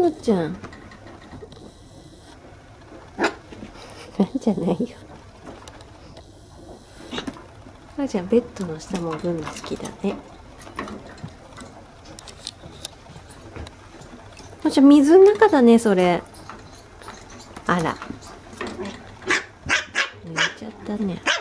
のちゃん。なんじゃないよ。あーちゃん、ベッドの下潜るの好きだね。あーちゃん、水の中だね、それ。あら。寝ちゃったね。